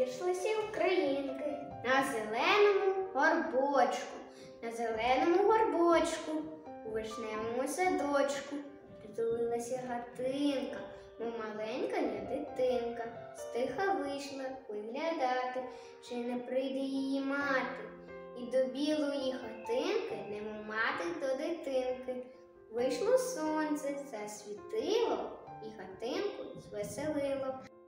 Віршлися українки на зеленому горбочку, на зеленому горбочку, у вишневому садочку притулилася хатинка, мов маленька я дитинка, стиха вийшла виглядати, чи не прийде її мати. І до білої хатинки, немов мати до дитинки. Вийшло сонце, засвітило і хатинку звеселило.